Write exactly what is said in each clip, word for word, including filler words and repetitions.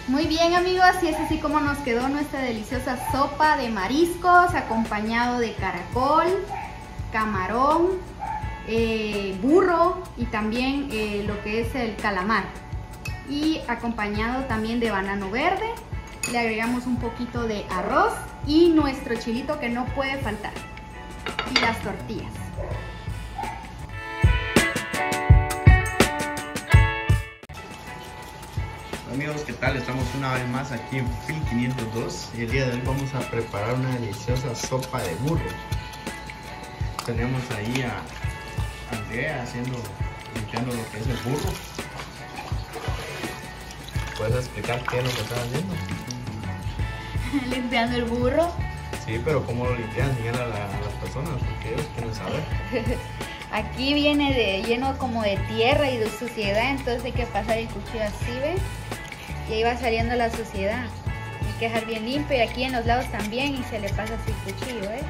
Muy bien amigos, y es así como nos quedó nuestra deliciosa sopa de mariscos acompañado de caracol, camarón, eh, burro y también eh, lo que es el calamar, y acompañado también de banano verde. Le agregamos un poquito de arroz y nuestro chilito que no puede faltar, y las tortillas. Amigos, ¿qué tal? Estamos una vez más aquí en Phil quinientos dos y el día de hoy vamos a preparar una deliciosa sopa de burro. Tenemos ahí a Andrea haciendo, limpiando lo que es el burro. ¿Puedes explicar qué es lo que estás haciendo? Limpiando el burro. Sí, pero ¿cómo lo limpian? Díganle a, la, a las personas, porque ellos quieren saber. Aquí viene de, lleno como de tierra y de suciedad, entonces hay que pasar el cuchillo así, ¿ve? Y ahí va saliendo la suciedad. Hay que dejar bien limpio, y aquí en los lados también, y se le pasa así el cuchillo, ¿eh?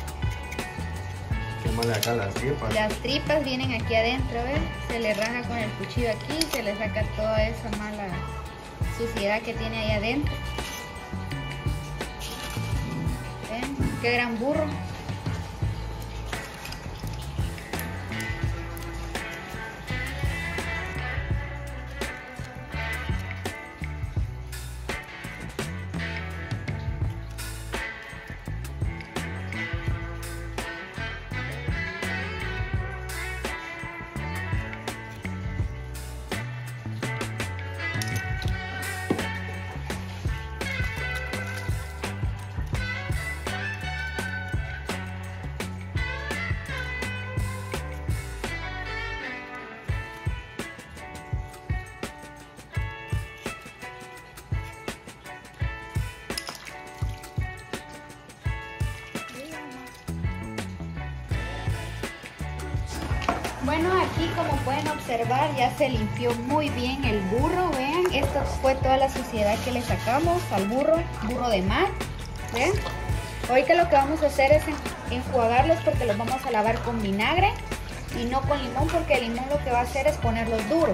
¿Qué más le acá las tripas? Las tripas vienen aquí adentro, ¿ves? Se le raja con el cuchillo aquí y se le saca toda esa mala suciedad que tiene ahí adentro. ¿Ven? Qué gran burro. Bueno, aquí como pueden observar ya se limpió muy bien el burro, vean, esto fue toda la suciedad que le sacamos al burro, burro de mar, vean. Ahorita lo que vamos a hacer es enjuagarlos porque los vamos a lavar con vinagre y no con limón, porque el limón lo que va a hacer es ponerlos duros.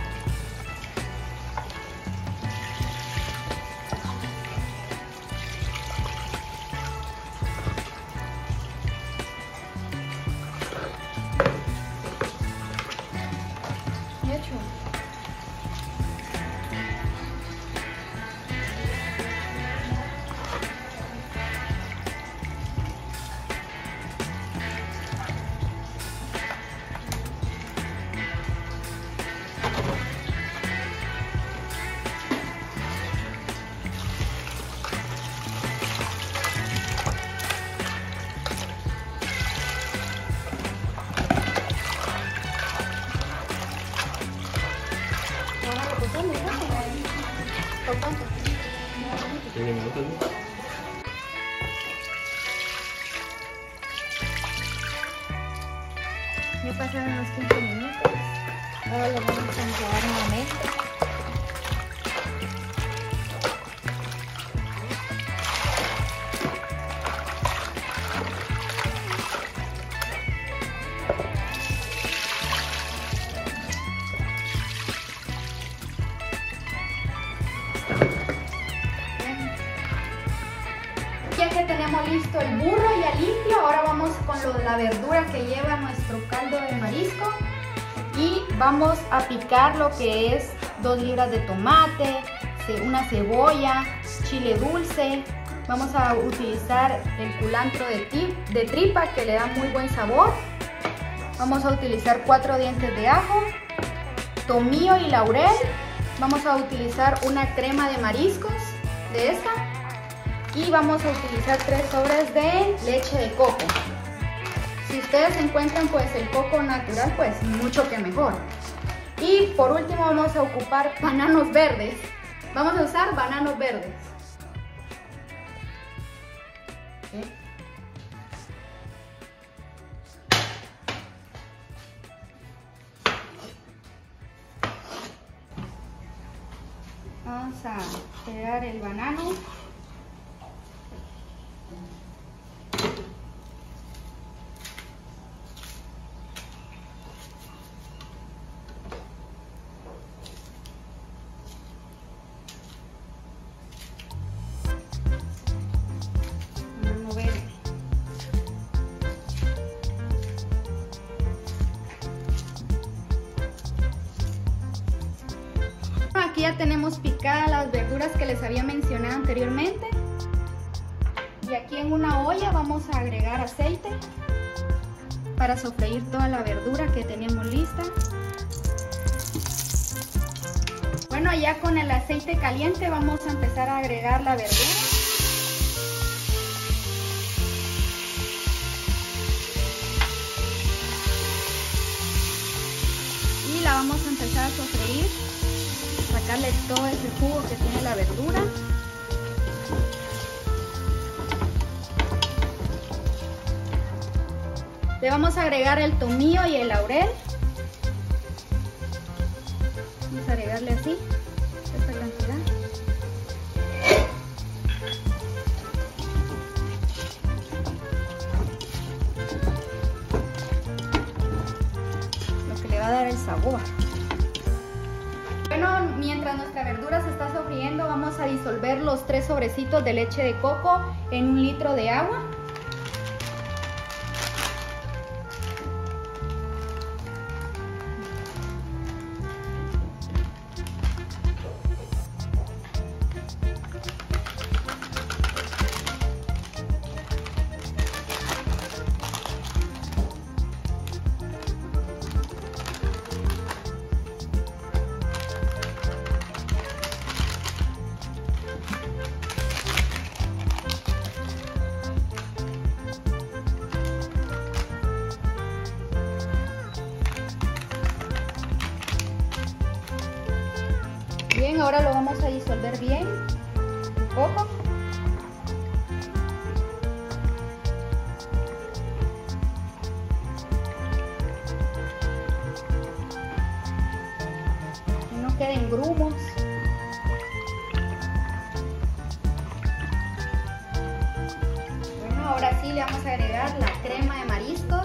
Ya pasaron los quince minutos. Ahora lo vamos a enjuagar nuevamente. Ya que tenemos listo el burro ya limpio, ahora vamos con lo de la verdura que lleva nuestro caldo de marisco, y vamos a picar lo que es dos libras de tomate, una cebolla, chile dulce. Vamos a utilizar el culantro de, de tripa, que le da muy buen sabor. Vamos a utilizar cuatro dientes de ajo, tomillo y laurel. Vamos a utilizar una crema de mariscos de esta. Y vamos a utilizar tres sobres de leche de coco. Si ustedes encuentran pues el coco natural, pues mucho que mejor. Y por último vamos a ocupar bananos verdes. Vamos a usar bananos verdes. ¿Okay? Vamos a pegar el banano. verduras que les había mencionado anteriormente. Y aquí en una olla vamos a agregar aceite para sofreír toda la verdura que teníamos lista. Bueno, ya con el aceite caliente vamos a empezar a agregar la verdura. Y la vamos a empezar a sofreír, sacarle todo ese jugo que tiene la verdura. Le vamos a agregar el tomillo y el laurel. Vamos a agregarle así, esta cantidad. Lo que le va a dar el sabor. Bueno, mientras nuestra verdura se está sofriendo, vamos a disolver los tres sobrecitos de leche de coco en un litro de agua. Bien, ahora lo vamos a disolver bien un poco. Que no queden grumos. Bueno, ahora sí le vamos a agregar la crema de mariscos.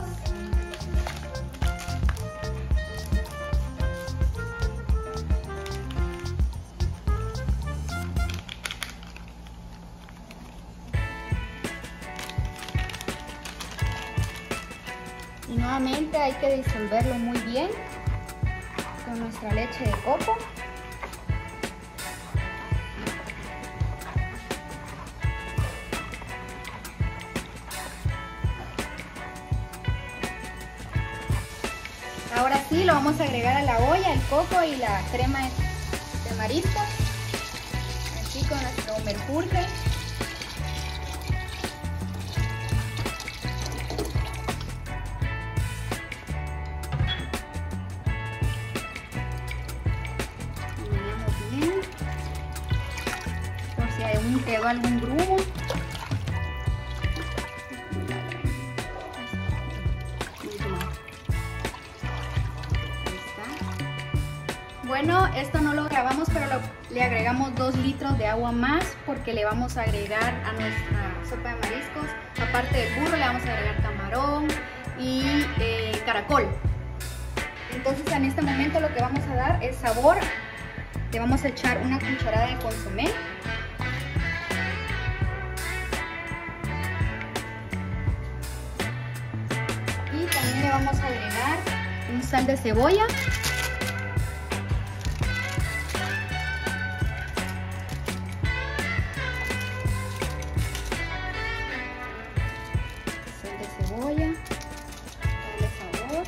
Y nuevamente hay que disolverlo muy bien con nuestra leche de coco. Ahora sí lo vamos a agregar a la olla, el coco y la crema de mariscos. Así con nuestro merjurje. Por si aún quedó algún grumo. Bueno, esto no lo grabamos, pero lo, le agregamos dos litros de agua más porque le vamos a agregar a nuestra sopa de mariscos, aparte del burro, le vamos a agregar camarón y eh, caracol. Entonces en este momento lo que vamos a dar es sabor. Le vamos a echar una cucharada de consomé. Y también le vamos a agregar un sal de cebolla. Sal de cebolla. Darle sabor.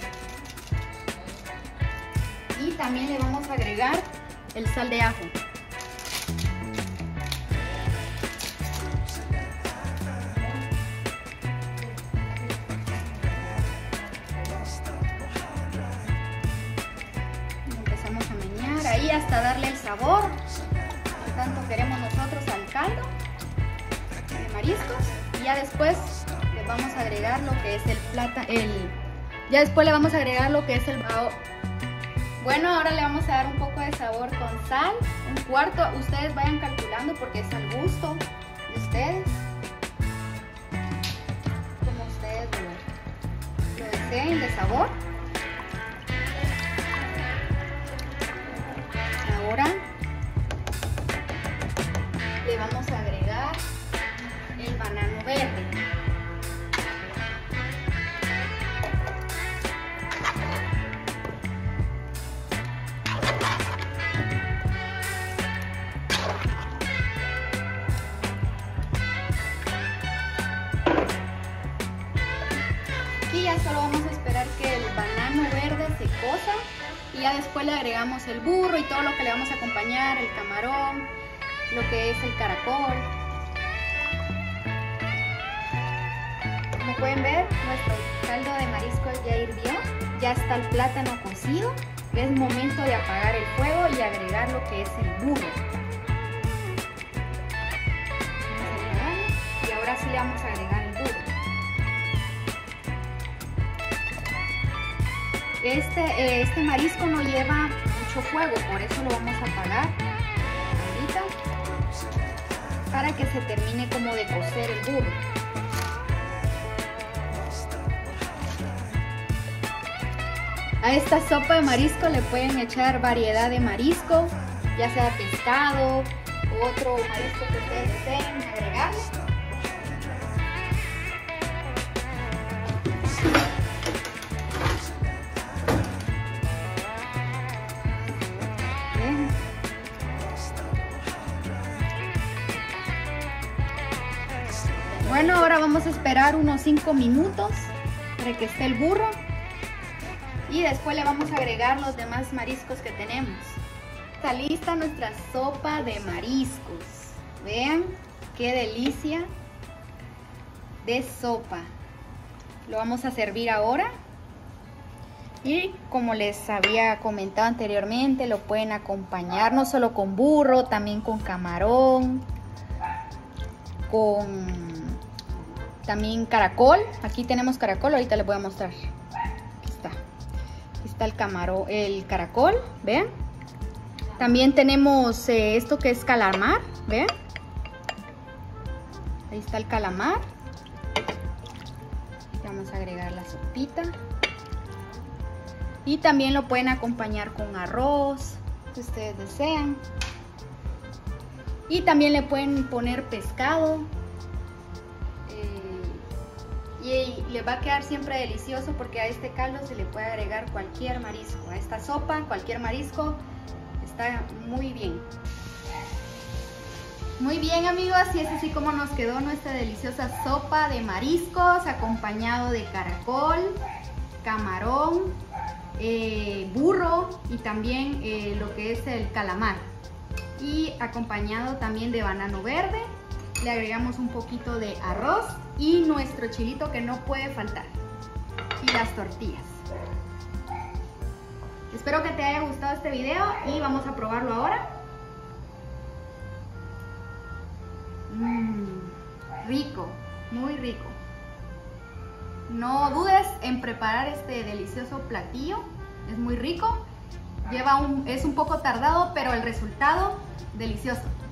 Y también le vamos a agregar el sal de ajo. Y empezamos a menear ahí hasta darle el sabor que tanto queremos nosotros al caldo de mariscos. Y ya después le vamos a agregar lo que es el plátano, el ya después le vamos a agregar lo que es el bao. Bueno, ahora le vamos a dar un poco de sabor con sal, un cuarto. Ustedes vayan calculando porque es al gusto de ustedes, como ustedes lo, lo deseen de sabor. Ahora le vamos a agregar el banano verde. y solo vamos a esperar que el banano verde se cosa y ya después le agregamos el burro y todo lo que le vamos a acompañar, el camarón, lo que es el caracol. Como pueden ver, nuestro caldo de mariscos ya hirvió, ya está el plátano cocido. Es momento de apagar el fuego y agregar lo que es el burro. Y ahora sí le vamos a agregar el burro. Este, eh, este marisco no lleva mucho fuego, por eso lo vamos a apagar ahorita para que se termine como de cocer el burro. A esta sopa de marisco le pueden echar variedad de marisco, ya sea pescado o otro marisco que ustedes deseen agregar. Bien. Bueno, ahora vamos a esperar unos cinco minutos para que esté el burro. Y después le vamos a agregar los demás mariscos que tenemos. Está lista nuestra sopa de mariscos. Vean qué delicia de sopa. Lo vamos a servir ahora. Y como les había comentado anteriormente, lo pueden acompañar no solo con burro, también con camarón, con también caracol. Aquí tenemos caracol, ahorita les voy a mostrar. Aquí está. Está el camarón, el caracol, vean. También tenemos eh, esto que es calamar, vean. Ahí está el calamar. Vamos a agregar la sopita. Y también lo pueden acompañar con arroz, si ustedes desean. Y también le pueden poner pescado. Y le va a quedar siempre delicioso porque a este caldo se le puede agregar cualquier marisco. A esta sopa, cualquier marisco, está muy bien. Muy bien, amigos, y es así como nos quedó nuestra deliciosa sopa de mariscos acompañado de caracol, camarón, eh, burro y también eh, lo que es el calamar. Y acompañado también de banano verde. Le agregamos un poquito de arroz y nuestro chilito que no puede faltar. Y las tortillas. Espero que te haya gustado este video y vamos a probarlo ahora. Mmm, rico, muy rico. No dudes en preparar este delicioso platillo. Es muy rico. Lleva un, es un poco tardado, pero el resultado delicioso.